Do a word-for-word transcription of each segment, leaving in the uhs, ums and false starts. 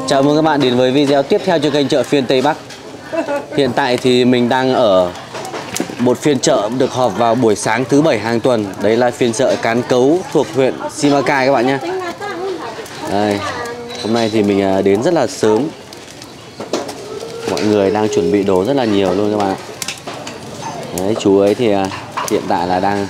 Chào mừng các bạn đến với video tiếp theo trên kênh chợ phiên Tây Bắc. Hiện tại thì mình đang ở một phiên chợ được họp vào buổi sáng thứ bảy hàng tuần. Đấy là phiên chợ Cán Cấu thuộc huyện Simacai các bạn nhé. Đây, hôm nay thì mình đến rất là sớm. Mọi người đang chuẩn bị đồ rất là nhiều luôn các bạn. Đấy, chú ấy thì hiện tại là đang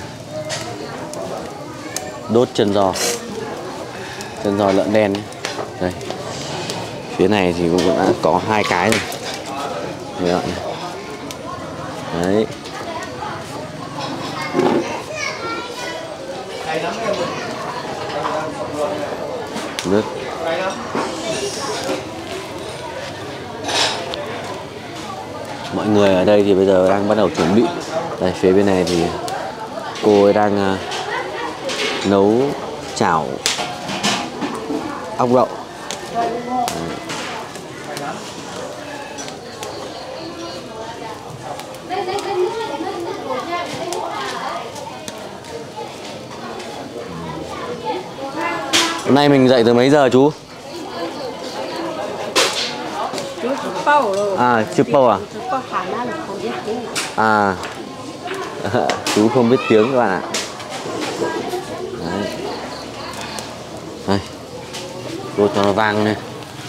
đốt chân giò, chân giò lợn đen ấy. Đây, phía này thì cũng đã có hai cái rồi. Đấy, đấy. Nước. Mọi người ở đây thì bây giờ đang bắt đầu chuẩn bị. Đây, phía bên này thì cô ấy đang uh, nấu chảo ốc đậu. Hôm nay mình dậy từ mấy giờ chú? À, chụp bầu à? À, chú không biết tiếng các bạn ạ. Đấy. Đây, đốt cho nó vang lên.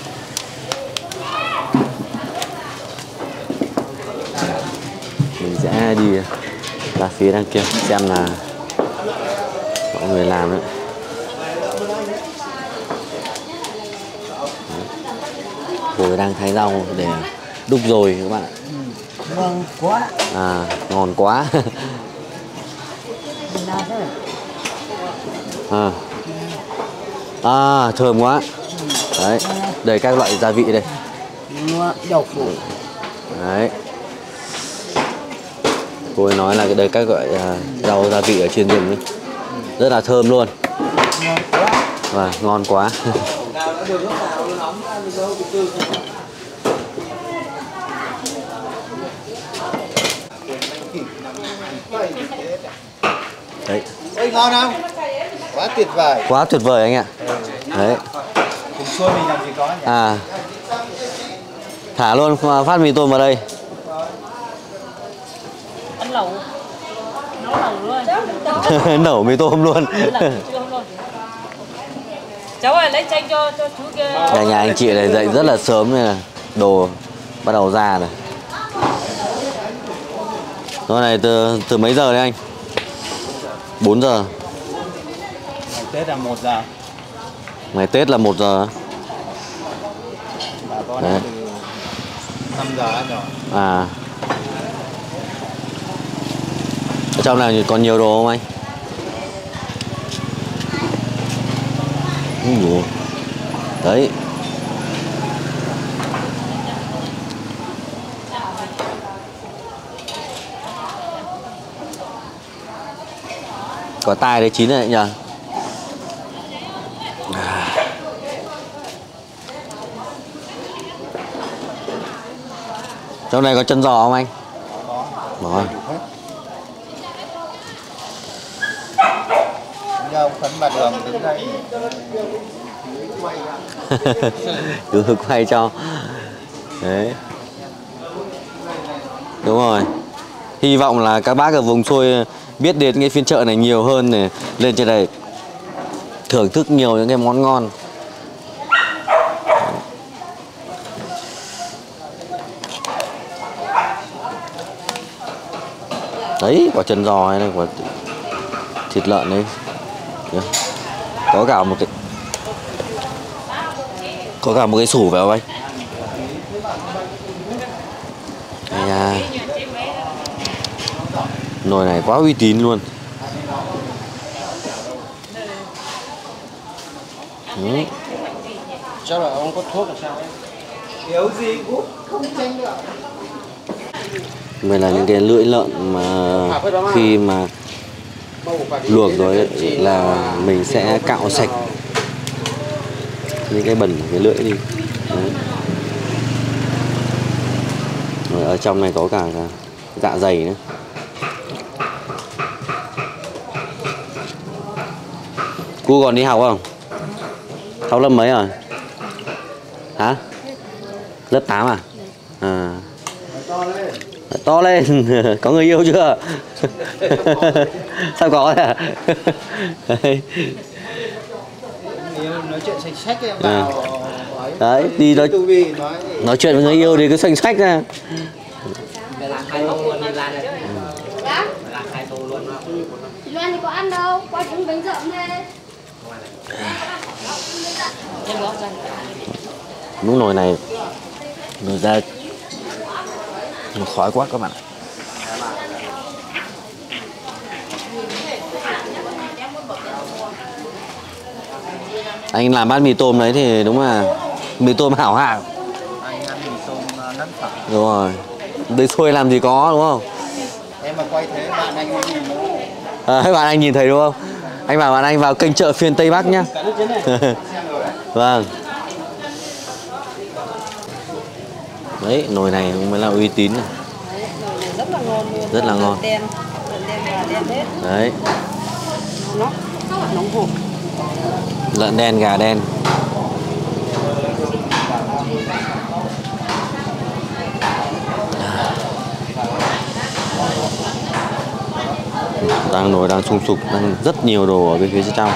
Mình sẽ đi ra phía đằng kia xem là mọi người làm đấy. Cô đang thái rau để đúc rồi các bạn ạ. Ngon quá. À, ngon quá. À. À, thơm quá. Đấy, đầy các loại gia vị đây. Đậu phụ. Đấy. Cô ấy nói là đầy các loại uh, rau gia vị ở trên rừng ấy. Rất là thơm luôn. Ngon quá. Và ngon quá. Đấy. Ôi, ngon không? Quá tuyệt vời. Quá tuyệt vời anh ạ. Đấy. Cùng xôi mình làm gì có nhỉ? À. Thả luôn phát mì tôm vào đây. Ăn lẩu. Nấu lẩu luôn. Nấu mì tôm luôn. Cháu ơi lấy chanh cho cho chú kia. Nhà nhà anh chị này dậy rất là sớm nên là đồ bắt đầu ra rồi. Nó này từ từ mấy giờ đấy anh? bốn giờ. Ngày Tết là một giờ. Ngày Tết là một giờ. Bà con từ năm giờ ăn rồi. À. Ở trong này còn nhiều đồ không anh? Ủa. Đấy. Có tai đấy chín rồi nhỉ? À. Trong này có chân giò không anh? Có. Rồi. Nhờ ông Phấn bà Đường đứng đây. Cứ quay cho. Đấy. Đúng rồi. Hy vọng là các bác ở vùng xuôi biết đến cái phiên chợ này nhiều hơn để lên trên này thưởng thức nhiều những cái món ngon. Đấy, quả chân giò hay là quả thịt lợn đấy. Có cả một cái Có cả một cái sủ vào anh. Đây à. Nồi này quá uy tín luôn. Ừ. Chắc là ông có thuốc làm sao đấy. Thiếu gì cũng không tranh được. Đây là những cái lưỡi lợn mà khi mà luộc rồi ấy, là mình sẽ cạo sạch những cái bẩn cái lưỡi đi. Đấy. Rồi ở trong này có cả, cả dạ dày nữa. Cu còn đi học không? Học lớp mấy rồi? Hả? Lớp tám à? À. To lên. Có người yêu chưa? Sao có à? Nói chuyện sạch sách em vào. Đấy, đi nói, nói chuyện với người yêu thì cứ xanh sách ra. Làm hai tô luôn đi ra đây. Dạ? Làm hai tô luôn. Chị Loan thì có ăn đâu, qua trứng bánh rợm thế. Đúng nồi này nồi ra khói quá các bạn ạ. Anh làm bát mì tôm đấy thì đúng là mì tôm hảo hạng. Anh ăn mì tôm nấm phở. Đúng rồi. Đấy xôi làm gì có đúng không? Em mà quay thế bạn anh mới nhìn nữa. À, các bạn anh nhìn thấy đúng không? Anh bảo bạn anh vào kênh chợ phiên Tây Bắc nhá. Vâng. Đấy, nồi này mới là uy tín này. Đấy, nồi này rất là ngon luôn. Rất là ngon. Đen, lợn đen gà đen hết. Đấy. Nó nóng hổi. Lợn đen, gà đen. Đang nồi đang sung sục, đang rất nhiều đồ ở bên phía trong.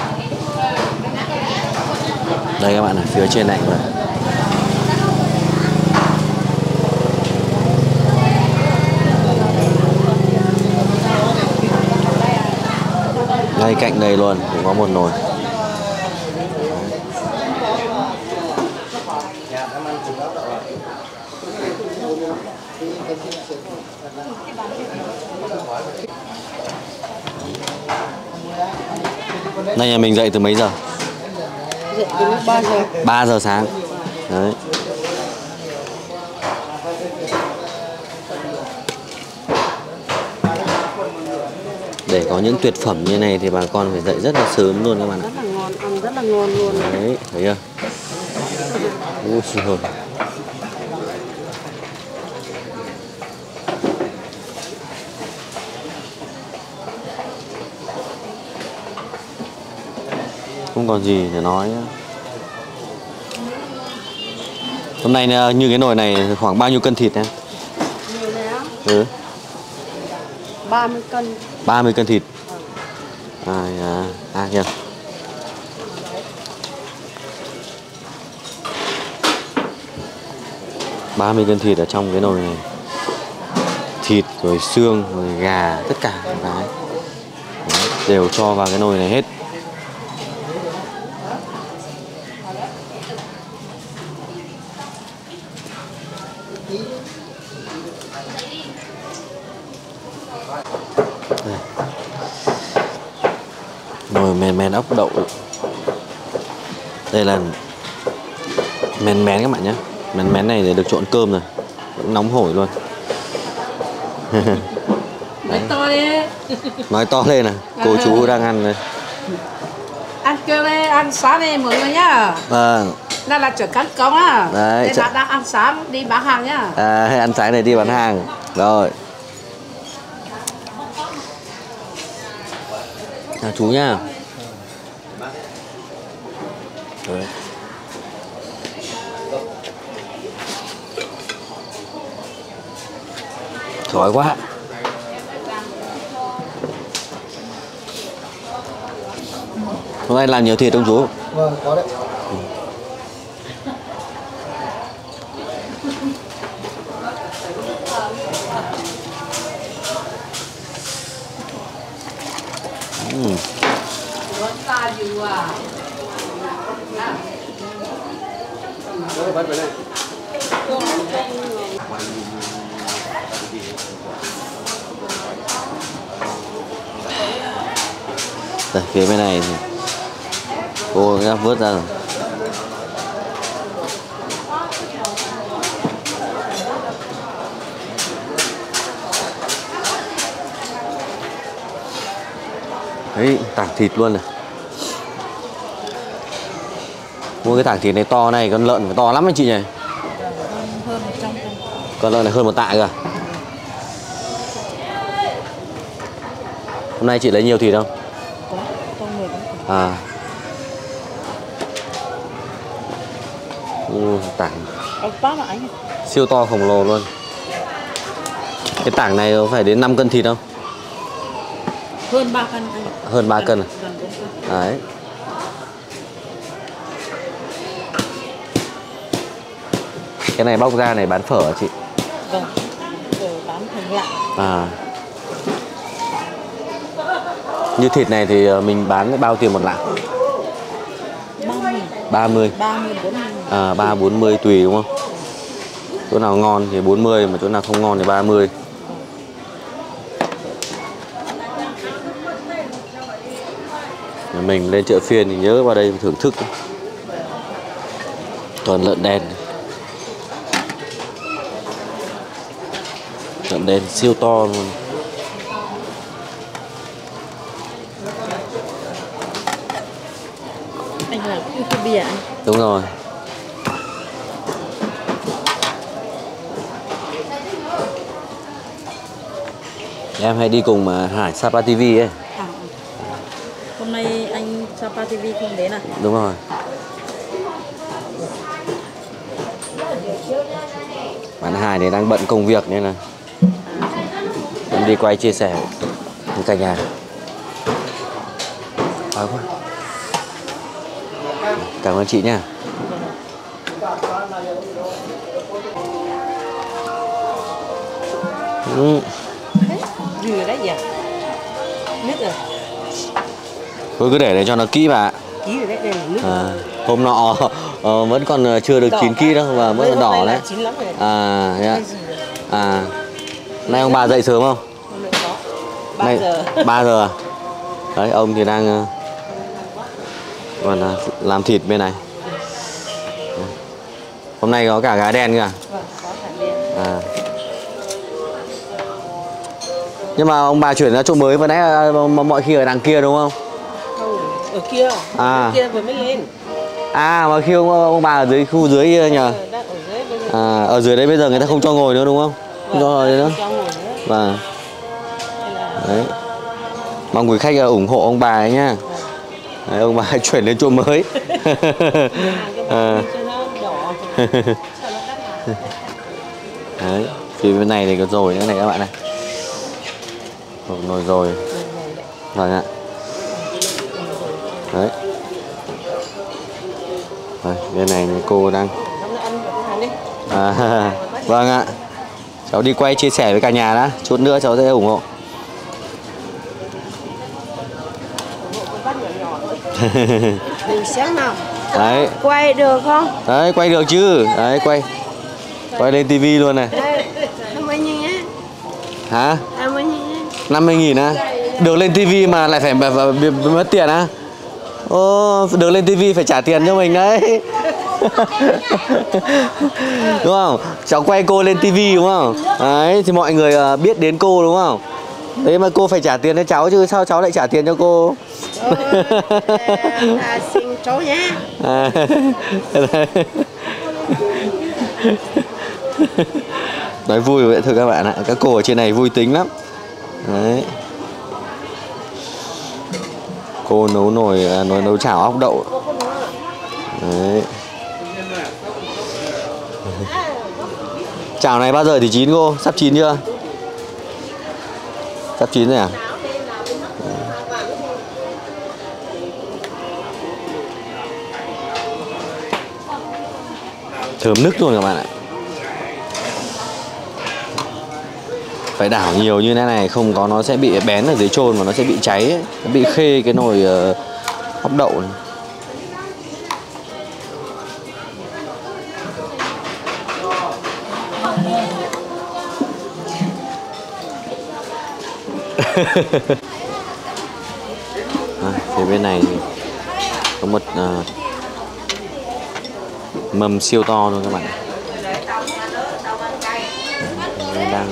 Đây các bạn này, phía trên này rồi. Ngay cạnh đây luôn cũng có một nồi. Nay nhà mình dậy từ mấy giờ? Dậy từ lúc ba giờ. ba giờ sáng. Đấy. Để có những tuyệt phẩm như này thì bà con phải dậy rất là sớm luôn các bạn ạ. Rất là ngon, ăn rất là ngon luôn. Đấy, thấy chưa? Ôi trời. Không còn gì để nói nữa. Hôm nay như cái nồi này khoảng bao nhiêu cân thịt em? Nhiều này á? Ừ. ba mươi cân. ba mươi cân thịt. À, à, à kìa. ba mươi cân thịt ở trong cái nồi này. Thịt rồi xương rồi gà tất cả cái đấy, đều cho vào cái nồi này hết. Đây. Nồi men men ốc đậu. Đây là men mén các bạn nhé. Men mén này để được trộn cơm rồi, vẫn nóng hổi luôn. Nói to đi. Nói to lên này, cô chú đang ăn đây. Ăn cơm đi, ăn sáng đi mọi người nhá. Vâng. Đây là chợ Cán Công á. Đấy, Đây chợ... bạn đang ăn sáng đi bán hàng nhá. À, hay ăn sáng này đi bán hàng. Rồi. Chào chú nhá. Đấy. Khói quá. Hôm nay làm nhiều thịt không chú? Vâng, có đấy. Ừ. Bắt vào đây. Đây, phía bên này thì cô đã vớt ra rồi. Đấy, tảng thịt luôn này. Mua cái tảng thịt này to này, con lợn phải to lắm anh chị nhỉ? Hơn một trăm cân. Con lợn này hơn một tạ cơ à? Hôm nay chị lấy nhiều thịt không? Có, con người cũng có. À. Ừ, tảng Ông bác mà anh. siêu to khổng lồ luôn. Cái tảng này có phải đến năm cân thịt không? Hơn ba cân anh. Hơn ba cân à? Gần bốn cân. Đấy. Cái này bóc ra này bán phở hả chị? Vâng. Rồi bán thành lạng. À. Như thịt này thì mình bán bao tiền một lạng? ba mươi. ba mươi. ba mươi bốn mươi. À, ba bốn mươi tùy đúng không? Chỗ nào ngon thì bốn mươi, mà chỗ nào không ngon thì ba mươi. Mình lên chợ phiên thì nhớ vào đây thưởng thức. Toàn lợn đen. Lợn đen siêu to luôn. Anh là YouTuber anh. Đúng rồi. Em hay đi cùng mà Hải Sapa ti vi ấy. À, hôm nay anh Sapa ti vi không đến à? Đúng rồi. Bạn Hải thì đang bận công việc nên là em đi quay chia sẻ với cả nhà. Đói quá. Cảm ơn chị nha. Ừ. Gì đấy vậy? Nước rồi. Thôi cứ để đấy cho nó kỹ bà. Ký rồi đấy, đây là nước. À, hôm nọ ờ, vẫn còn chưa được Đỏ chín ký đâu mà vẫn còn đỏ đấy. Chín lắm rồi. À, yeah. Đây gì rồi? À, nay ông bà dậy sớm không? Hôm nay có. ba Nay- giờ. ba giờ à? Đấy, ông thì đang ờ, còn ờ, làm thịt bên này. Hôm nay có cả gà đen kìa. Vâng, có cả đen. À. Nhưng mà ông bà chuyển ra chỗ mới vừa nãy ờ, mọi khi ở đằng kia đúng không? Không, ở kia. À. Ở kia vừa mới lên. À, mà khi ông, ông bà ở dưới khu dưới kia nhờ. Ờ, đang ở dưới bây giờ. À, ở dưới đấy bây giờ người ta không cho ngồi nữa đúng không? Không cho ngồi nữa. Không cho ngồi nữa. Vâng. Hay là Đấy. Mong quý khách ủng hộ ông bà ấy nhá. Đấy, ông bà hãy chuyển lên chỗ mới. hàng cái À. bao cho nó đỏ. Cho nó đắt hàng. Đấy, phía bên này thì có dồi nữa này các bạn này. Một nồi dồi. Vâng ạ. Đấy. Đấy, bên này thì cô đang Hôm nay ăn cái hàng đi. à, vâng ạ. Cháu đi quay chia sẻ với cả nhà đã. Chút nữa cháu sẽ ủng hộ. Đừng sáng nào. Đấy. Quay được không? Đấy, quay được chứ. Đấy, quay. Quay lên tivi luôn này. Năm mươi nghìn nhé. Hả? Năm mươi nghìn nhé. năm mươi nghìn á? Được lên tivi mà lại phải b- b- b- mất tiền á? Ô, được lên tivi phải trả tiền cho mình đấy. Đúng không? Cháu quay cô lên tivi đúng không? Đấy, thì mọi người ờ, biết đến cô đúng không? Đấy mà cô phải trả tiền cho cháu chứ sao cháu lại trả tiền cho cô? À, xin cháu nhé. À, đấy. Nói vui vậy thôi các bạn ạ. Các cô ở trên này vui tính lắm. Đấy. Cô nấu nồi à, nồi nấu chảo ốc đậu. Đấy. Chảo này bao giờ thì chín cô? Sắp chín chưa? Sắp chín rồi à? Thơm nức luôn các bạn ạ. Phải đảo nhiều như thế này, không có nó sẽ bị bén ở dưới chôn mà nó sẽ bị cháy ấy. Nó bị khê cái nồi uh, ốc đậu này. À, phía bên này thì có một uh, mâm siêu to luôn các bạn. Đây đang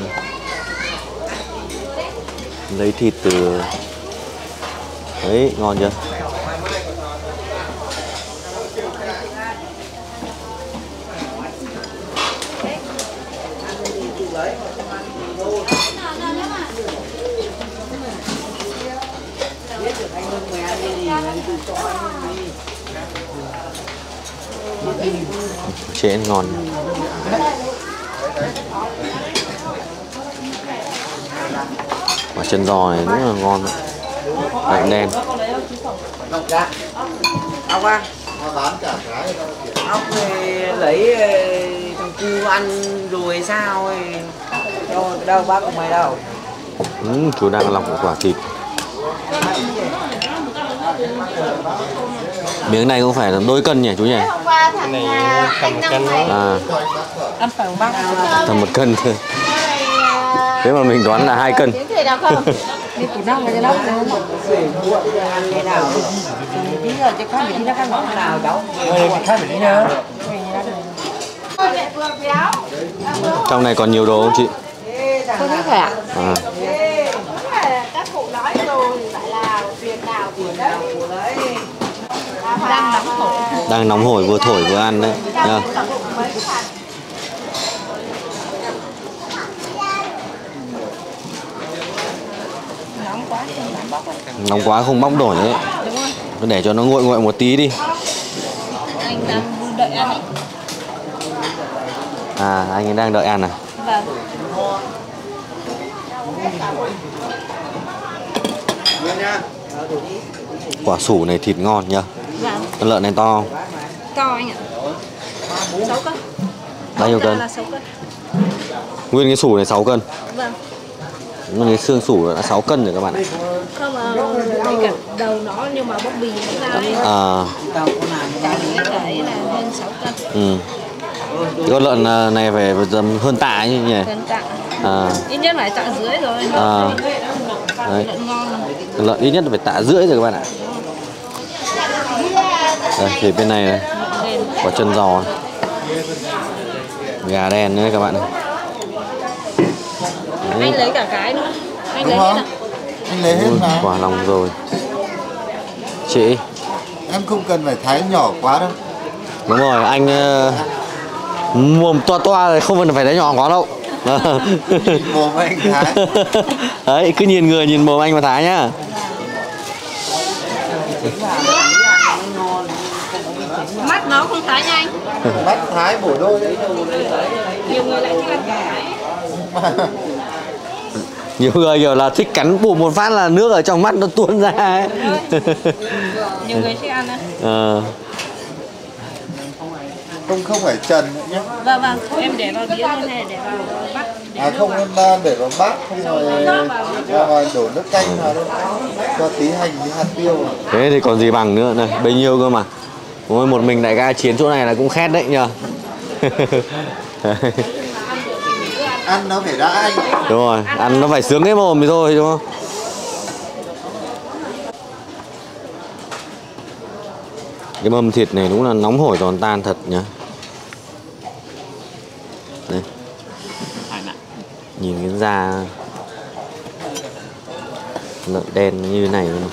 lấy thịt từ đấy, ngon chưa? Chế ngon. Quả chân giò này rất là ngon. Đậu đen. Ông à, ông lấy thằng cu ăn rồi sao ấy. Đâu, đâu bác của mày đâu? Ừ, chú đang lọc một quả thịt. Miếng này không phải là đôi cân nhỉ chú nhỉ? Hôm qua thằng anh Năm này À, Ăn phải không bác? tầm một cân thôi. Thế mà mình đoán là hai cân. tiếng thầy nào không? Đi củ năm cái đó. Thế nào? Tí giờ cho con mình đi ra căn ngõ Nào cháu? khác mình đi nhớ. Mẹ vừa béo. Trong này còn nhiều đồ không chị? Không biết phải ạ? À, Các cụ nói rồi phải là việc nào của đấy. Đang nóng hổi. đang nóng hổi vừa thổi vừa ăn đấy. Nhá. Nóng quá thì không bóc ấy. Nóng quá không bóc nổi đấy. Đúng rồi. Cứ để cho nó nguội nguội một tí đi. Anh đang đợi ăn ấy. À, anh ấy đang đợi ăn à? Vâng. Quả sủ này thịt ngon nhá. Vâng. Con lợn này to không? To anh ạ. sáu cân. Bao nhiêu cân? Là sáu cân. Nguyên cái sủ này sáu cân. Vâng. Nguyên cái xương sủ đã sáu cân rồi các bạn ạ. Không mà ngay cả đầu nó nhưng mà bóc bì như nào ấy. À, Cả cái đấy là hơn sáu cân. ừ. Cái con lợn à, này phải tầm hơn tạ ấy nhỉ? Gần tạ. À, Ít nhất phải tạ dưới rồi. à. Đấy. Lợn ngon. Con lợn ít nhất phải tạ rưỡi rồi các bạn ạ. Đây, thì bên này này, quả chân giò này. Gà đen nữa các bạn. Đấy. Anh lấy cả cái nữa. Anh lấy Đúng hết không? à? Anh lấy hết Ui, mà. quả lòng rồi. Chị. Em không cần phải thái nhỏ quá đâu. Đúng rồi, anh uh, mồm toa toa rồi không cần phải thấy nhỏ quá đâu. Mồm anh thái. Đấy, cứ nhìn người nhìn mồm anh mà thái nhá. Mắt nó không thái nhanh. Mắt thái bổ đôi đấy. Nhiều người lại thích ăn thái. Nhiều người kiểu là thích cắn bùm một phát là nước ở trong mắt nó tuôn ra ấy. Nhiều người thích ăn á. Ờ. Không không phải trần nữa nhé. Vâng vâng, em để vào đĩa luôn hay để vào bát? Để À nước không, vào. em à, để vào bát, không rồi ra ngoài đổ nước canh vào đâu. Cho tí hành với hạt tiêu. Thế thì còn gì bằng nữa này, bấy nhiêu cơ mà. Ôi, một mình đại ca chiến chỗ này là cũng khét đấy nhờ. Ăn nó phải đã anh. Đúng rồi, ăn nó phải sướng cái mồm thì thôi đúng không? Cái mâm thịt này đúng là nóng hổi giòn tan thật nhá. Đây. Nhìn cái da lợn đen như thế này mà.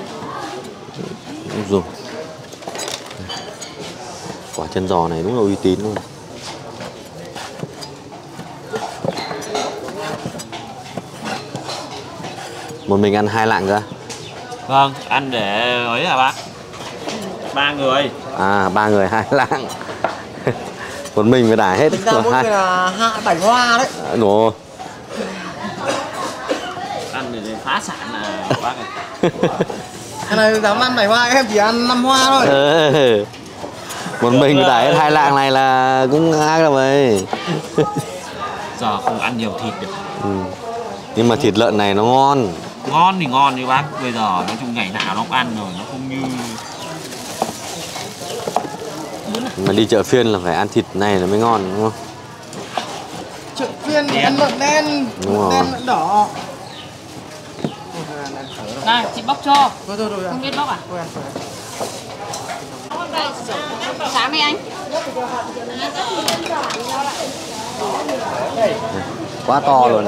Dùng. Quả chân giò này đúng là uy tín luôn. Một mình ăn hai lạng cơ? Vâng, ăn để ấy hả bác? Ba người. À, ba người hai lạng. Một mình phải đả hết. Tính ra mỗi người là hạ bảy hoa đấy. À, đúng. Ăn để phá sản là bác ơi. Cái này dám ăn bảy hoa, em chỉ ăn năm hoa thôi. Ừ. Một mình phải đả hết hai lạng này là cũng ác rồi ấy. Giờ không ăn nhiều thịt được. Ừ. Nhưng mà thịt lợn này nó ngon. Ngon thì ngon như bác. Bây giờ nói chung ngày nào nó cũng ăn rồi, nó không như... Mà đi chợ phiên là phải ăn thịt này là mới ngon đúng không? Chợ phiên ăn lợn đen, Đúng rồi. đen lợn đỏ. Này, chị bóc cho. Thôi thôi thôi. Không biết bóc à? Sáng đi anh. Quá to luôn.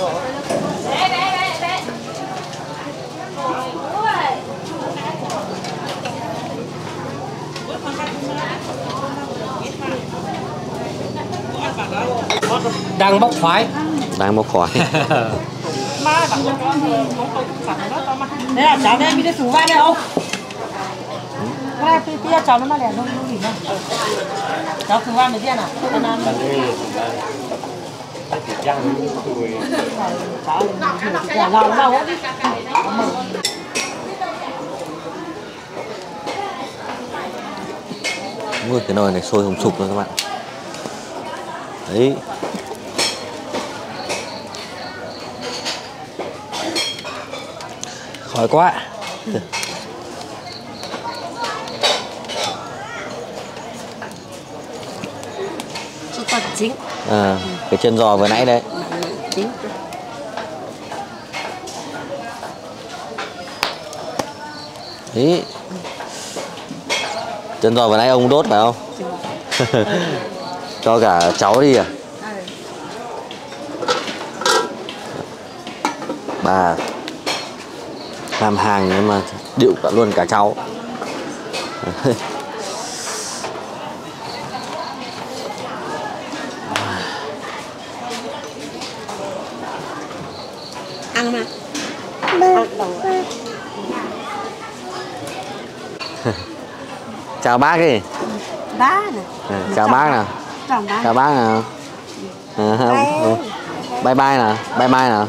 Đang bốc khoái. Đang bốc khói. Đấy là cháu đây, mình đi sủ vai đây không? Cái này kia cháu nó mà đẻ không không gì đâu. Cháu thử ăn được chưa nào? Ăn ăn. Cháu là lâu lâu ấy. Ui, cái nồi này sôi hùng sục rồi các bạn. Đấy. Khói quá. Cho toàn chính. À, cái chân giò vừa nãy đấy. Chính. Đấy. Chân giò vừa nãy ông đốt phải không? Cho cả cháu đi à? Bà làm hàng nhưng mà điệu cả luôn cả cháu. Ăn mà. Chào bác đi. Bác này. À, chào bác nào. Chào bác. Chào bác nào. À, không. Bye bye nào. Bye bye nào.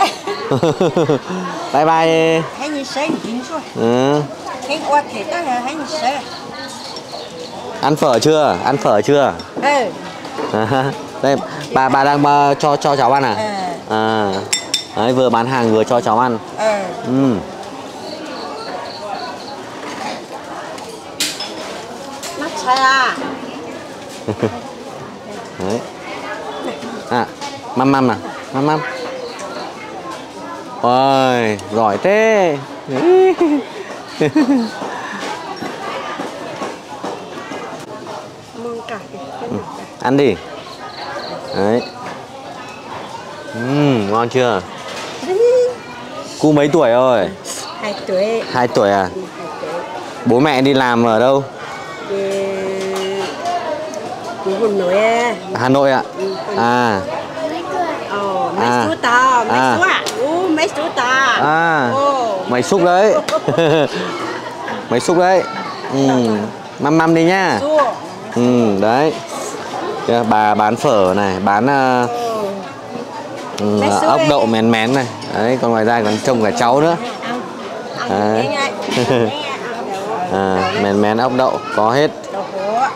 Bye bye đi. Hãy như thế dính rồi. Ừ. Hãy qua thể đó là hãy như thế. Ăn phở chưa? Ăn phở chưa? Ừ. À, đây bà bà đang uh, cho cho cháu ăn à? Ừ. À. Đấy, vừa bán hàng vừa cho cháu ăn. Ừ. Ừ. Nó sai à. Đấy. À, măm măm nào, măm măm. Ôi, giỏi thế. Mong cả cái. Ừ, ăn đi. Đấy. Uhm, ngon chưa? Cu mấy tuổi rồi? Hai tuổi. Hai tuổi à? Ừ, hai tuổi. Bố mẹ đi làm ở đâu? Chú Hà Nội à. Hà Nội ạ? À. Ồ, mấy À. số to, mấy À. số à? Ú, mấy số to. À. Ồ. Mày xúc đấy. Mày xúc đấy. Ừ. Măm măm đi nhá. Số. Ừ, đấy. Kìa, bà bán phở này, bán uh, ừ, Mấy số ốc đây. đậu mén mén này. Đấy, còn ngoài ra còn trông cả cháu nữa. Ăn. Đấy. Ăn nhanh. À, mén mén ốc đậu có hết. Đậu hũ.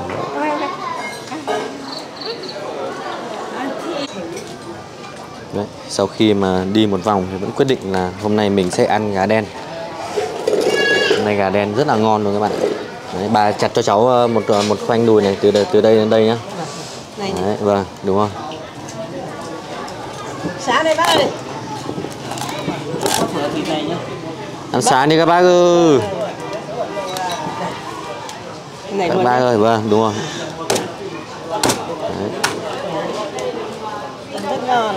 Đấy, sau khi mà đi một vòng thì vẫn quyết định là hôm nay mình sẽ ăn gà đen. Hôm nay gà đen rất là ngon luôn các bạn. Đấy, bà chặt cho cháu một một khoanh đùi này từ đây, từ đây đến đây nhá. Này. Đấy, vâng, đúng không? Sáng đây bác ơi. Ăn sáng đi các bác ơi. Này Các luôn bác đấy. ơi, vâng, đúng rồi. Đấy. Rất ngon.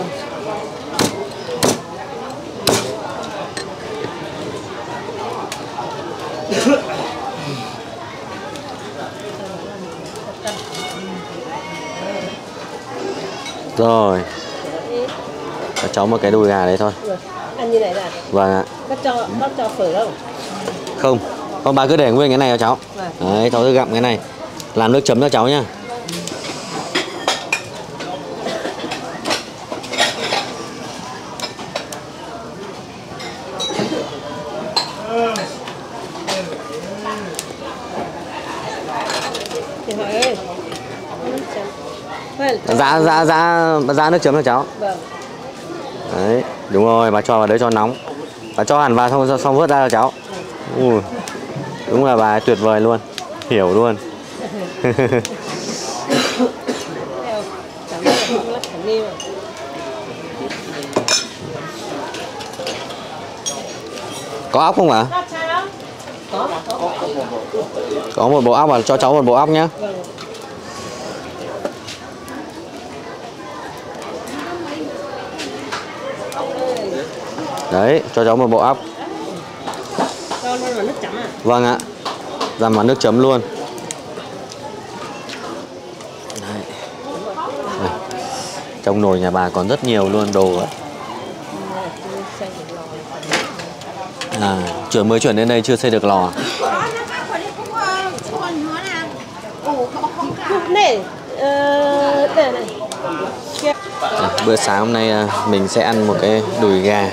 Rồi. Cho cháu một cái đùi gà đấy thôi. Ăn như này là Vâng ạ. bác cho bác cho phở không? Không. Không, bà cứ để nguyên cái này cho cháu. Đấy, cháu cứ gặm cái này. Làm nước chấm cho cháu nhá. Thì hỏi ơi. Vâng. Dạ, dạ, dạ, dạ nước chấm cho cháu. Vâng. Đấy, đúng rồi, bà cho vào đấy cho nóng. Bà cho hẳn vào xong, xong vớt ra cho cháu. Ui, đúng là bà tuyệt vời luôn. Hiểu luôn. Có ốc không ạ? Có. Có một bộ ốc và cho cháu một bộ ốc nhé. Đấy, cho cháu một bộ ốc. Cho luôn vào nước chấm à? Vâng ạ. Dằm vào nước chấm luôn. Đấy. Đây. Trong nồi nhà bà còn rất nhiều luôn đồ ạ. À, chuyển mới chuyển đến đây chưa xây được lò. Này, đây này. Bữa sáng hôm nay mình sẽ ăn một cái đùi gà.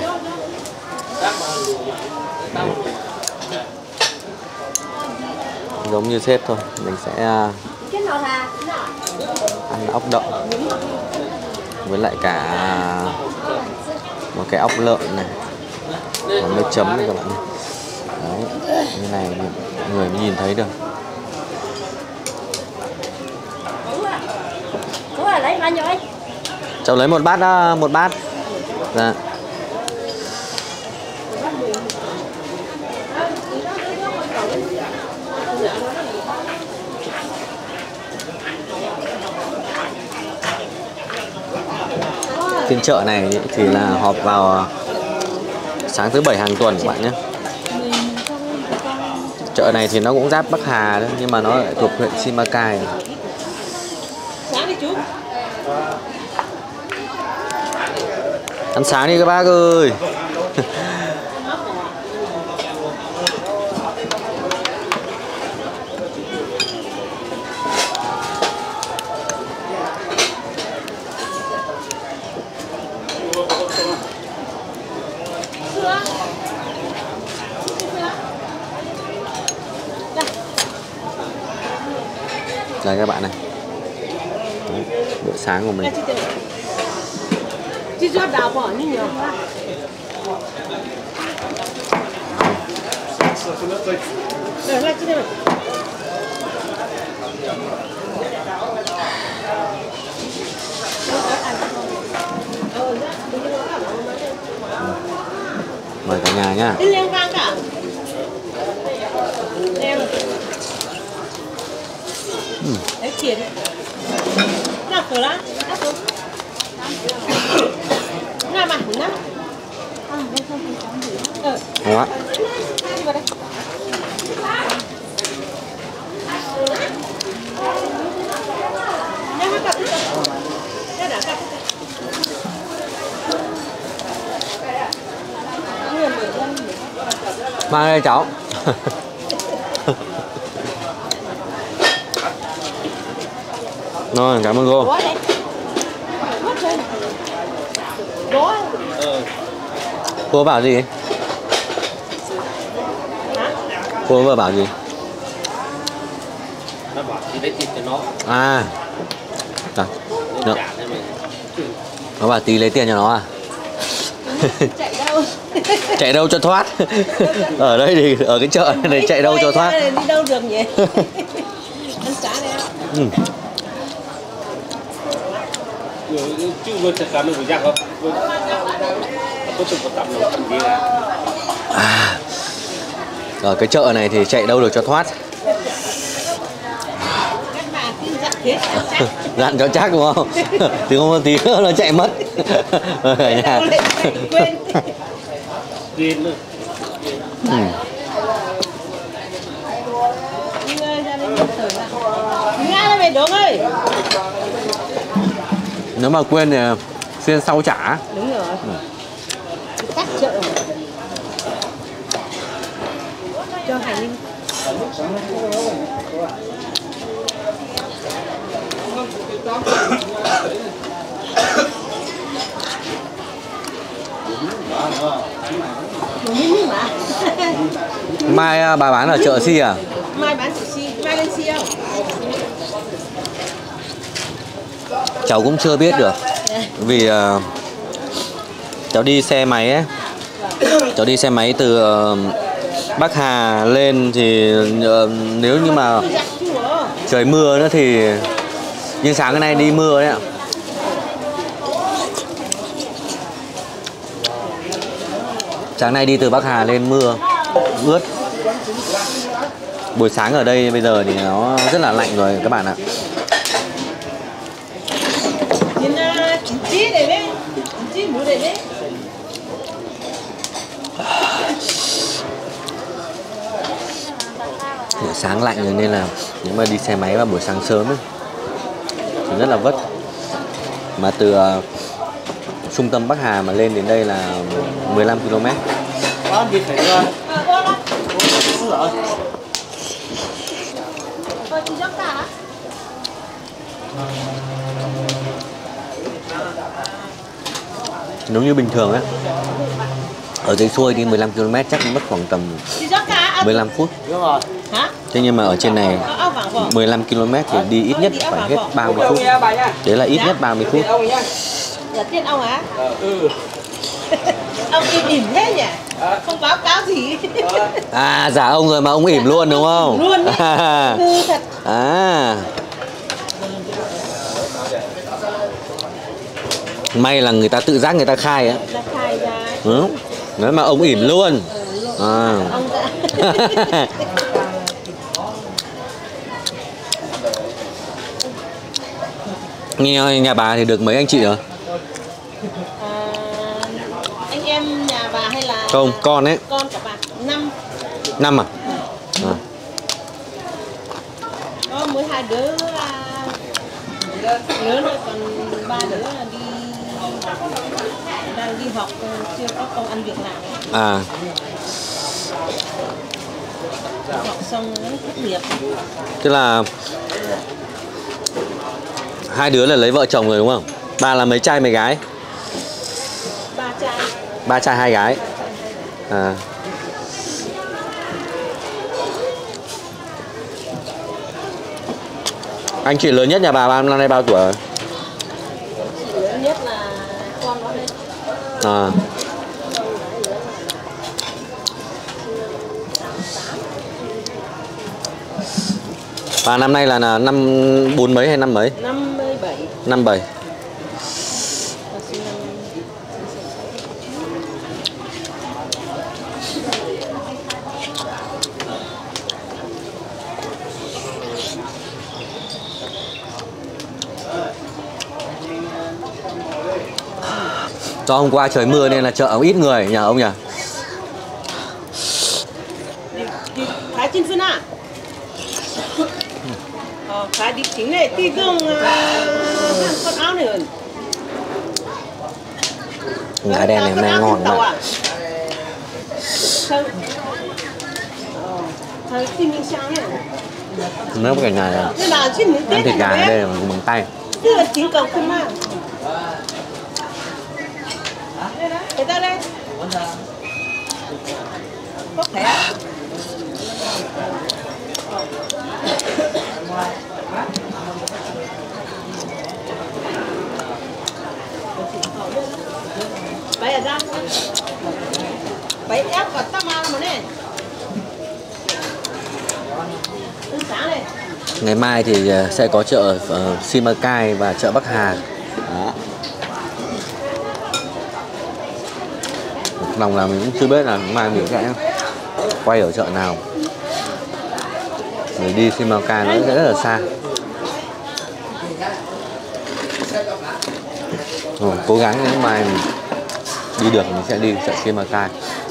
Giống như sếp thôi, mình sẽ ăn ốc đậu với lại cả một cái ốc lợn này, còn mấy chấm này các bạn này. Đấy, như này người mới nhìn thấy được. Cháu lấy một bát đó, một bát. Dạ. Phiên chợ này thì là họp vào sáng thứ bảy hàng tuần các bạn nhé. Chợ này thì nó cũng giáp Bắc Hà đấy, nhưng mà nó lại thuộc huyện Simacai. Ăn sáng đi các bác ơi. Đây các bạn này. Đấy, bữa sáng của mình. Mời cả nhà nhá. Ừ. Đấy kìa đi. Nào cửa lá. Nào mà, nào. Ngon quá. Đi vào đây. Nha hát cặp. Nha đã cặp. Mang đây cháu. Rồi, cảm ơn cô. Cô bảo gì? Cô vừa bảo gì? Nó bảo thì lấy thịt cho nó. À. Rồi. Được. Nó bảo tí lấy tiền cho nó à? Chạy đâu? Chạy đâu cho thoát. Ở đây thì ở cái chợ này chạy đâu cho thoát. Đi đâu được nhỉ? Ăn sáng đấy ạ. Ừ. Chứ vừa thật là nó vừa răng không? Có từng có tập nó làm gì là. À. Ở cái chợ này thì chạy đâu được cho thoát. Dặn cho chắc đúng không? Thì không một tí nữa nó chạy mất. Ở nhà. Điên nữa. Ừ. Nga ra về đúng ơi. Nếu mà quên thì phiên sau trả. Đúng rồi. Ừ. Tắt chợ. Cho Hải Linh. Mai bà bán ở chợ Si à? Mai bán chợ Si, mai lên Si không? Cháu cũng chưa biết được. Vì uh, cháu đi xe máy ấy. Cháu đi xe máy từ uh, Bắc Hà lên thì uh, nếu như mà trời mưa nữa thì như sáng cái nay đi mưa đấy ạ. Sáng nay đi từ Bắc Hà lên mưa ướt. Buổi sáng ở đây bây giờ thì nó rất là lạnh rồi các bạn ạ. Buổi sáng lạnh rồi nên là nếu mà đi xe máy vào buổi sáng sớm ấy thì rất là vất. Mà từ uh, trung tâm Bắc Hà mà lên đến đây là mười lăm ki lô mét. Nếu như bình thường ấy, ở dưới xuôi đi mười lăm ki lô mét chắc mất khoảng tầm mười lăm phút. Thế nhưng mà ở trên này mười lăm ki lô mét thì đi ít nhất phải hết ba mươi phút. Đấy là ít nhất ba mươi phút. Dạ tiền ông á? Ừ. Ông im ỉm thế nhỉ? Không báo cáo gì. À, giả ông rồi mà ông ỉm luôn đúng không? Luôn đấy. Ừ, thật. À. May là người ta tự giác người ta khai á. Đã khai ra. Ừ. Nói mà ông ỉm luôn. À. Ông đã. Nghe nhà bà thì được mấy anh chị rồi? À, anh em nhà bà hay là Không, con ấy. Con của bà năm. Năm à? À. Có mới hai đứa lớn rồi, còn ba đứa là đi đang đi học, chưa có công ăn việc làm. À. Học xong nó tốt nghiệp. Tức là hai đứa là lấy vợ chồng rồi đúng không? Bà là mấy trai mấy gái? Ba trai. Ba trai hai gái. À. Anh chị lớn nhất nhà bà năm nay bao tuổi rồi? Chị lớn nhất là con nó đây. À. Bà năm nay là, là năm bốn mấy hay năm mấy? Năm mươi bảy. Năm bảy. Do hôm qua trời mưa nên là chợ ít người nhờ ông nhỉ? Thái Trinh Xuân à? Ờ, Thái đi chính này, ti gương con áo này rồi. Gà đen này hôm nay ngon lắm. Thái Trinh Minh Sang này. Nước cái này là ăn thịt gà ở đây là bằng tay. Tức là chính cầu không mang. Người ta đây. Có thể. Bây giờ ra. Bây ép vào tăm ăn mà nè. Sáng này. Ngày mai thì sẽ có chợ uh, Simacai và chợ Bắc Hà. Đó. Lòng là mình cũng chưa biết là mai mình sẽ quay ở chợ nào. Mình đi Simacai nó sẽ rất là xa. Rồi, cố gắng nếu mai mình đi được mình sẽ đi chợ Simacai.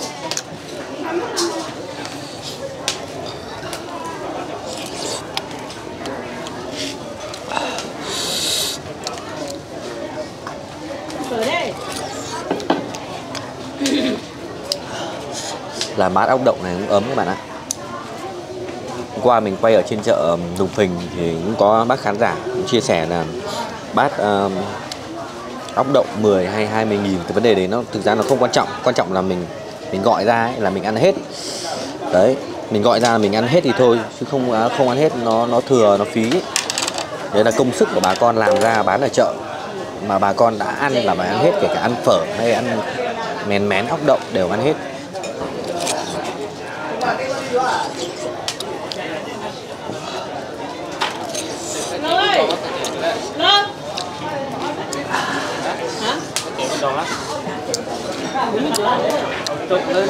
Làm bát ốc đậu này cũng ấm các bạn ạ. Hôm qua mình quay ở trên chợ Lùng Phình thì cũng có bác khán giả cũng chia sẻ là bát uh, ốc đậu mười hay hai mươi nghìn. Cái vấn đề đấy nó thực ra nó không quan trọng. Quan trọng là mình mình gọi ra ấy, là mình ăn hết. Đấy, mình gọi ra là mình ăn hết thì thôi, chứ không không ăn hết nó nó thừa, nó phí ấy. Đấy là công sức của bà con làm ra bán ở chợ. Mà bà con đã ăn là phải ăn hết, kể cả ăn phở hay ăn mén mén ốc đậu đều ăn hết. Rồi. Lên. Hả? Giòn lắm. Trộn lên.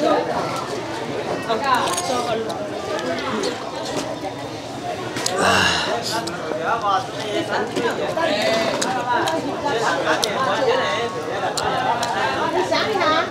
Sáng đi hả?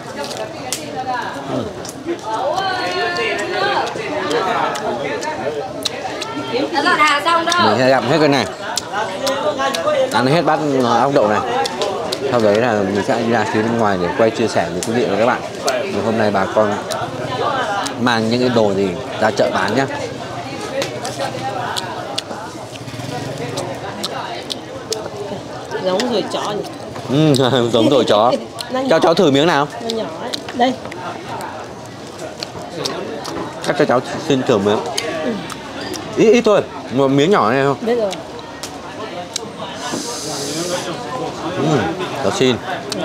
Mình sẽ gặm hết cái này, ăn hết bát ốc đậu này. Sau đấy là mình sẽ đi ra phía bên ngoài để quay chia sẻ với quý vị và các bạn. Và hôm nay bà con mang những cái đồ gì ra chợ bán nhé. Giống rồi chó nhỉ? Ừ, giống rồi chó. Cho cháu thử miếng nào. Nó nhỏ ấy. Đây. Chắc cho cháu xin thử miếng. Ít ít thôi, một miếng nhỏ này không? Biết rồi. Ừ, cháu xin.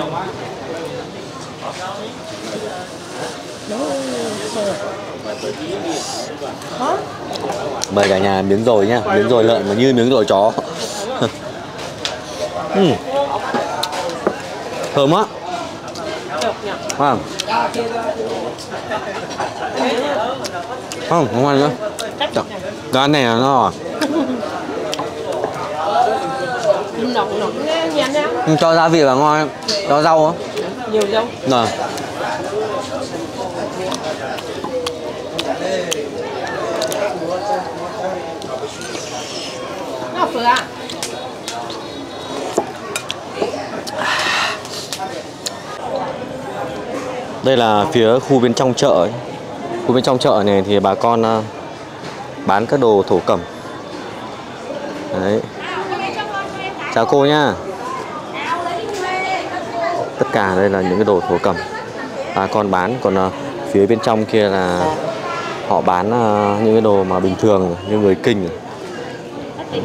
Đó. Mời cả nhà miếng dồi nhá, miếng dồi lợn mà như miếng dồi chó. Ừ. Thơm quá. Vâng. Không, không ăn nữa. Cái này là nó Nóng nóng nhẹ nhàng. cho gia vị vào ngon, cho rau không? Nhiều rau. Rồi. Nó phở à? Đây là phía khu bên trong chợ ấy. Khu bên trong chợ này thì bà con uh, bán các đồ thổ cẩm. Đấy. Chào cô nhá. Tất cả đây là những cái đồ thổ cẩm bà con bán, còn uh, phía bên trong kia là họ bán uh, những cái đồ mà bình thường như người Kinh. Đấy,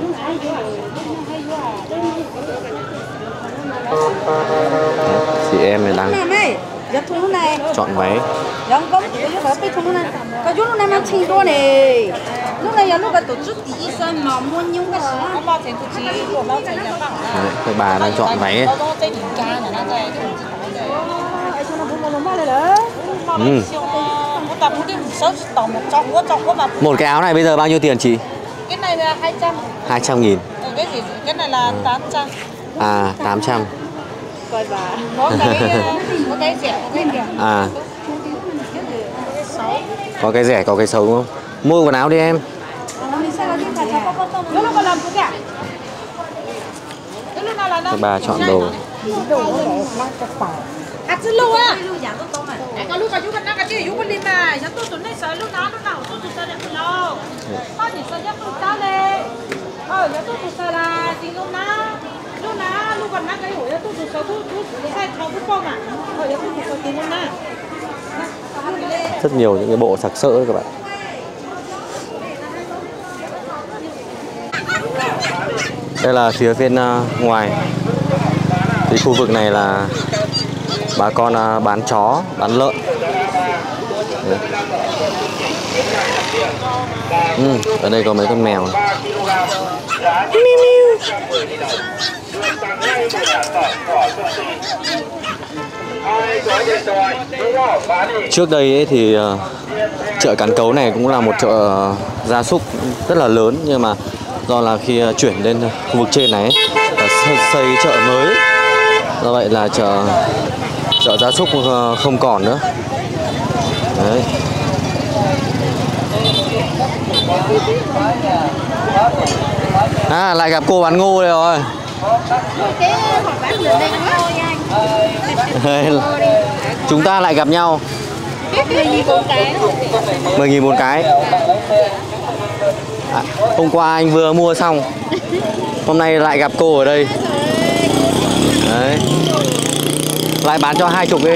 chị em này đang chọn váy. Cái chú lúc này mang chín đô này. Lúc này lúc cái tổ chức tí sân mà mua nhung cái đó. Bao tiền của chị, của bao tiền nhà bằng. Đấy, cái bà đang chọn váy ấy. Ừ. Một cái áo này bây giờ bao nhiêu tiền chị? Cái này là hai trăm. hai trăm nghìn. Cái gì? Cái này là tám trăm. À, tám trăm. Coi bà. Có cái có cái rẻ, có cái rẻ. À. Có cái rẻ, có cái xấu đúng không? Mua quần áo đi em. Các bà chọn đồ. À, chứ lưu á. Có lúc có chú con cái gì chú con đi mà, nó tôi tuần này sợ lúc nào lúc nào tôi tôi sợ được lâu. Có gì sợ nhất tôi sao đây? Ờ, nó tôi tôi sợ là gì lúc nào? Lúc nào lúc còn nãy cái hồi tôi tôi sợ tôi tôi sai thầu cái con à? Ờ, tôi tôi sợ tiền lúc nào? Rất nhiều những cái bộ sặc sỡ các bạn. Đây là phía bên uh, ngoài. Thì khu vực này là bà con uh, bán chó, bán lợn. Đấy. Ừ, ở đây có mấy con mèo. Trước đây ấy thì uh, chợ Cán Cấu này cũng là một chợ uh, gia súc rất là lớn, nhưng mà do là khi uh, chuyển lên khu vực trên này ấy, là xây chợ mới, do vậy là chợ chợ gia súc uh, không còn nữa. Đấy. À, lại gặp cô bán ngô đây rồi. Chúng ta lại gặp nhau. mười nghìn một cái. À, hôm qua anh vừa mua xong, hôm nay lại gặp cô ở đây. Đấy. Lại bán cho hai chục đi.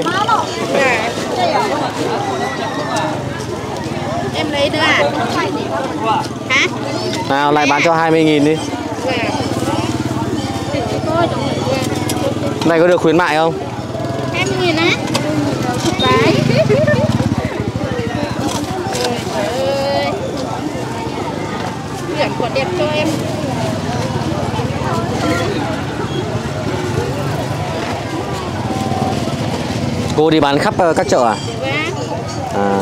Em lấy nữa à? Hả? Nào, lại bán cho hai mươi nghìn đi. Này có được khuyến mại không? hai mươi nghìn á? Đấy. Trời ơi. Điểm quả đẹp cho em. Cô đi bán khắp các chợ à? À.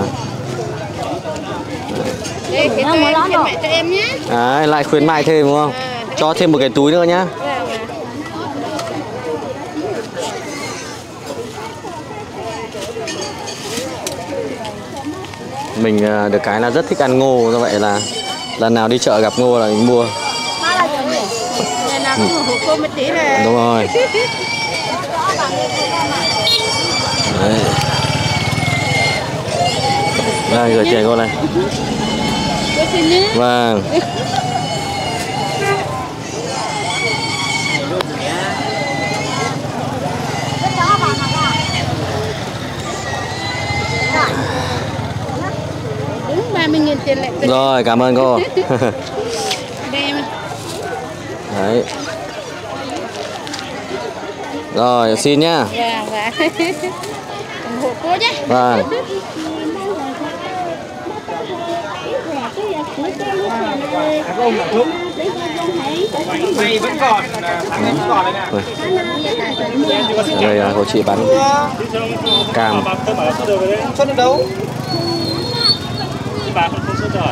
Đây, cái cho em, khuyến mại cho em nhé. À, lại khuyến mại thêm đúng không? Cho thêm một cái túi nữa nhá. Mình được cái là rất thích ăn ngô, do vậy là lần nào đi chợ gặp ngô là mình mua. Ừ. Đúng rồi. Đấy. Đây, gửi tiền cô này. Vâng. mươi nghìn tiền lệ. Rồi, cảm ơn cô. Đây em. Đấy. Rồi, xin nhá. Dạ, dạ. ủng hộ cô nhé. Vâng. Mày vẫn còn, thằng em vẫn còn đây nè. Đây là cô chị bán cam. Xuất được đâu? Bà không không xuất rồi.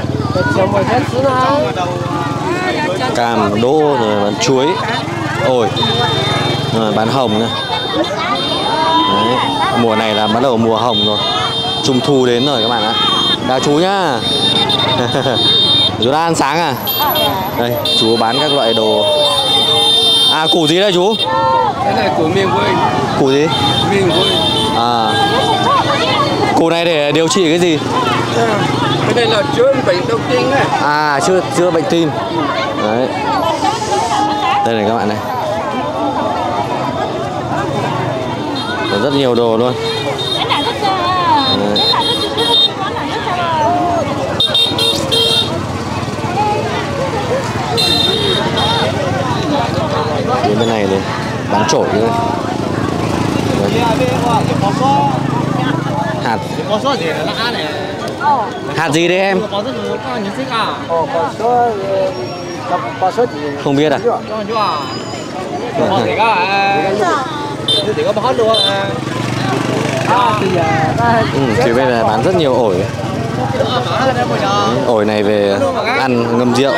Cam, đỗ rồi bán chuối. Ôi. Rồi, bán hồng nữa. Đấy. Mùa này là bắt đầu mùa hồng rồi. Trung thu đến rồi các bạn ạ. Chào chú nhá. Chú đang ăn sáng à? Đây, chú bán các loại đồ. À, củ gì đây chú? Cái này của miền quê. Củ gì? Miền quê. À. Củ này để điều trị cái gì? Cái này là chữa bệnh động kinh này. À, chữa chữa bệnh tim. Đấy. Đây này các bạn này. Có rất nhiều đồ luôn. Đấy. Đến bên này thì bán trội nữa. Hạt. Hạt gì đấy em? Không biết à? Ừ, thì bên này bán rất nhiều ổi. Ổi này về ăn ngâm rượu.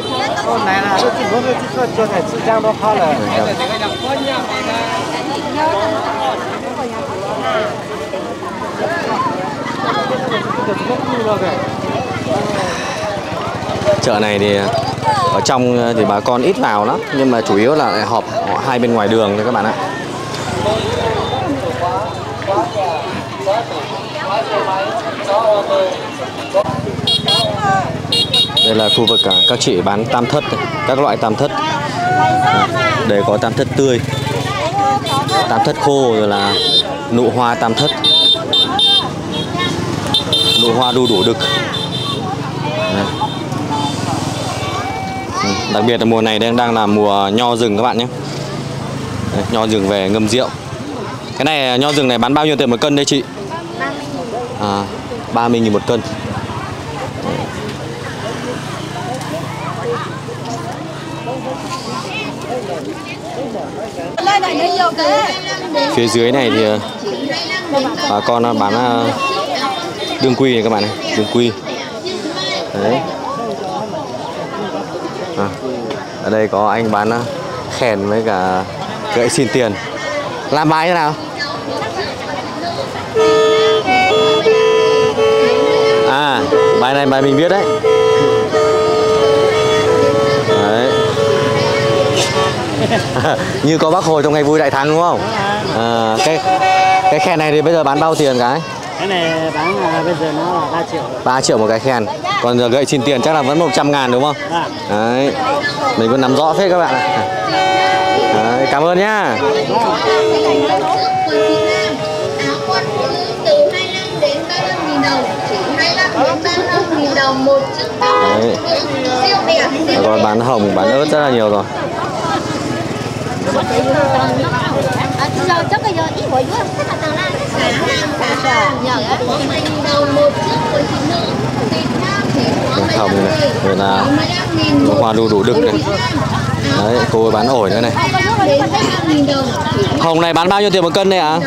Chợ này thì ở trong thì bà con ít vào lắm, nhưng mà chủ yếu là họp hai bên ngoài đường thôi các bạn ạ. Đây là khu vực cả các chị bán tam thất, các loại tam thất. Đây có tam thất tươi, tam thất khô, rồi là nụ hoa tam thất, nụ hoa đu đủ đực. Đây. Đặc biệt là mùa này đang đang là mùa nho rừng các bạn nhé. Đây, nho rừng về ngâm rượu. Cái này nho rừng này bán bao nhiêu tiền một cân đây chị? À, ba mươi nghìn một cân. Phía dưới này thì bà con bán đương quy này các bạn này, đương quy. Đấy. À, ở đây có anh bán khen với cả gậy xin tiền. Làm bài thế nào? À, bài này bài mình biết đấy. Đấy. Như có Bác Hồ trong ngày vui đại thắng đúng không? À, cái cái khen này thì bây giờ bán bao tiền cái? Cái này bán là bây giờ nó là ba triệu. ba triệu một cái khen. Còn giờ gậy xin tiền chắc là vẫn một trăm ngàn đúng không? À. Đấy. Mình cũng nắm rõ phết các bạn ạ. Đấy, cảm ơn nhá. Đấy. Còn bán hồng, bán ớt rất là nhiều rồi. Hồng này, rồi là hoa đu đủ đực này. Đấy, cô bán ổi nữa này. Hồng này bán bao nhiêu tiền một cân đây ạ? À?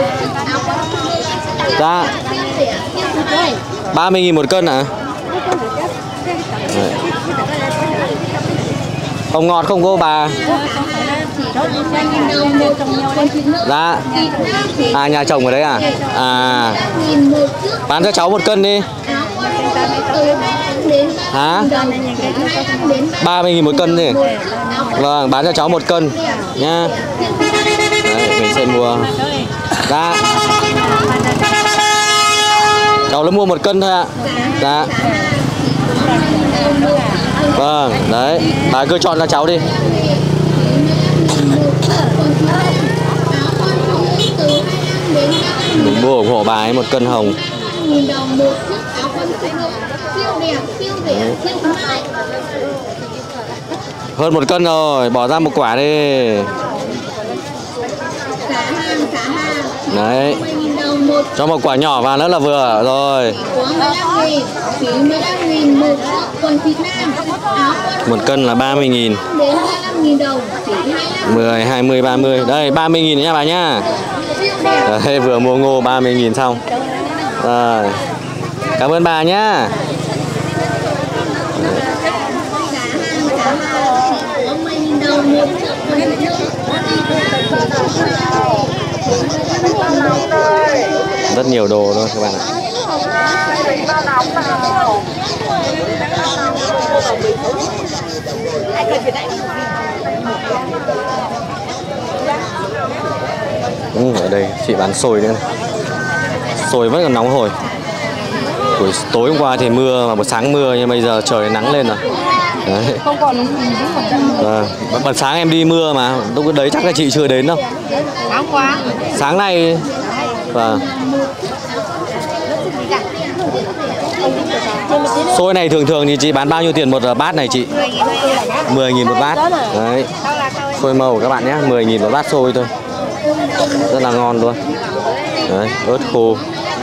Dạ. ba mươi nghìn một cân à? Đấy. Hồng ngọt không cô bà? Dạ. À, nhà chồng ở đấy à? À. Bán cho cháu một cân đi. Hả? ba mươi nghìn một cân đi. Vâng, bán cho cháu một cân nha. Đấy, mình sẽ mua. Dạ. Cháu nó mua một cân thôi ạ. Dạ. Vâng, đấy, bà cứ chọn cho cháu đi. Mình mua ủng hộ bà ấy một cân hồng. Hơn một cân rồi, bỏ ra một quả đi. Đấy. Cho một quả nhỏ vào nữa là vừa rồi. Một cân là ba mươi nghìn. mười, hai mươi, ba mươi. Đây, ba mươi nghìn nha bà nhá. Đấy, vừa mua ngô ba mươi nghìn xong. Rồi. Cảm ơn bà nhá. Rất nhiều đồ thôi các bạn ạ. Ừ, ở đây chị bán xôi nữa này. Xôi vẫn còn nóng hổi. Buổi tối hôm qua thì mưa mà buổi sáng mưa nhưng bây giờ trời nắng lên rồi. Đấy. Không còn à, bữa sáng em đi mưa mà lúc đấy chắc là chị chưa đến đâu. Sáng qua. Sáng nay. Và xôi này thường thường thì chị bán bao nhiêu tiền một bát này chị? mười nghìn một bát. Đấy. Xôi màu các bạn nhé, mười nghìn một bát xôi thôi. Rất là ngon luôn. Đấy, ớt khô.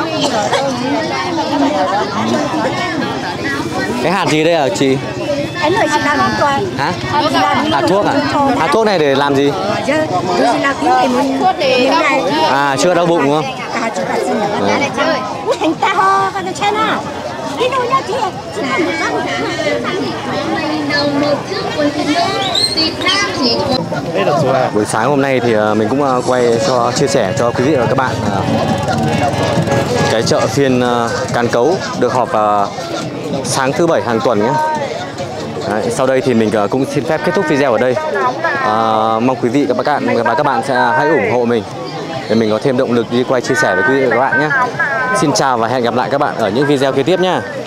Cái hạt gì đây hả chị? Hả? Hạt thuốc à? Hạt thuốc này để làm gì? À, chữa đau bụng đúng không? Buổi sáng hôm nay thì mình cũng quay cho chia sẻ cho quý vị và các bạn cái chợ phiên Cán Cấu được họp vào sáng thứ bảy hàng tuần nhé. Đấy, sau đây thì mình cũng xin phép kết thúc video ở đây. À, mong quý vị và các bạn và các bạn sẽ hãy ủng hộ mình để mình có thêm động lực đi quay chia sẻ với quý vị và các bạn nhé. Xin chào và hẹn gặp lại các bạn ở những video kế tiếp nhé.